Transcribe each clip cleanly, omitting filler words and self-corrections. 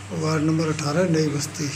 Ward number 18 नई बस्ती।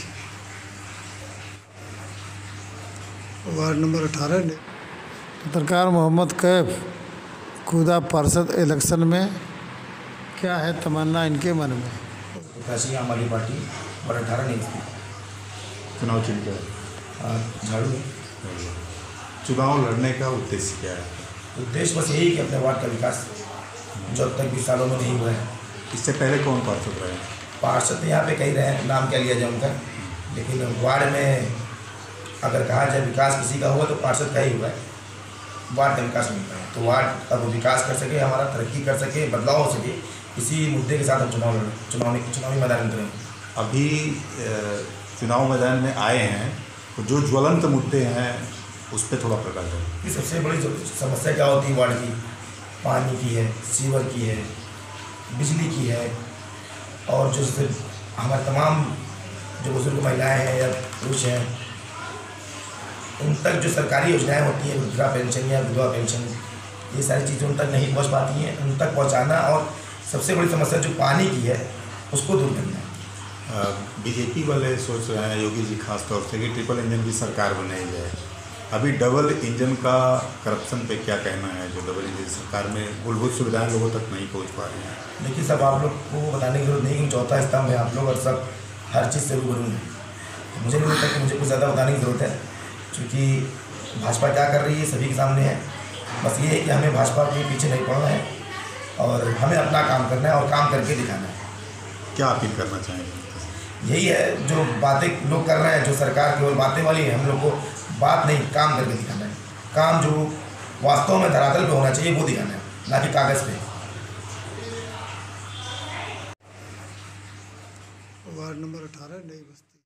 Ward number 18 नई। पत्रकार मोहम्मद कैफ कूदा पार्षद इलेक्शन में, क्या है तमन्ना इनके मन में? प्रत्याशी आम आदमी पार्टी और 18 नहीं थी। चुनाव चिन्ह क्या है? झाड़ू। चुनाव लड़ने का उद्देश्य क्या है? उद्देश्य बस यही कि अपने वार्ड का विकास जो अब तक 20 सालों में नहीं हुआ है। इससे पहले कौन पार्षद रहे? पार्षद यहाँ पे कई रहे हैं, नाम क्या लिया जाए उनका, लेकिन वार्ड में अगर कहा जाए विकास किसी का हुआ तो पार्षद का ही हुआ है। वार्ड का विकास नहीं हुआ है, तो वार्ड अब विकास कर सके, हमारा तरक्की कर सके, बदलाव हो सके, इसी मुद्दे के साथ हम चुनावी मैदान में रहें। अभी चुनाव मैदान में आए हैं तो जो ज्वलंत मुद्दे हैं उस पर थोड़ा प्रकाश डालें। ये सबसे बड़ी समस्या क्या होती है वार्ड की? पानी की है, सीवर की है, बिजली की है, और जो हमारे तमाम जो बुजुर्ग महिलाएं हैं या पुरुष हैं उन तक जो सरकारी योजनाएं होती हैं, वृद्धा पेंशन या विधवा पेंशन, ये सारी चीज़ें उन तक नहीं पहुंच पाती हैं। उन तक पहुंचाना, और सबसे बड़ी समस्या जो पानी की है उसको दूर करना है। बीजेपी वाले सोच रहे हैं, योगी जी खास तौर से, कि ट्रिपल इंजन की सरकार बनाई जाए। अभी डबल इंजन का करप्शन पे क्या कहना है? जो डबल इंजन सरकार में मूलभूत सुविधाएं लोगों तक नहीं पहुंच पा रही हैं। देखिए, सब आप लोग को बताने की जरूरत नहीं कि चौथा स्तंभ है आप लोग, और सब हर चीज़ से रूबरू हैं। मुझे नहीं लगता कि मुझे कुछ ज़्यादा बताने की ज़रूरत है, क्योंकि भाजपा क्या कर रही है सभी के सामने है। बस ये है कि हमें भाजपा के पीछे नहीं पड़ना है और हमें अपना काम करना है और काम करके दिखाना है। क्या अपील करना चाहेंगे? यही है, जो बातें लोग कर रहे हैं, जो सरकार केवल बातें वाली है, हम लोग को बात नहीं काम करके दिखाना है। काम जो वास्तव में धरातल पे होना चाहिए वो दिखाना है, ना कि कागज़ पे। वार्ड नंबर 18 नई बस्ती।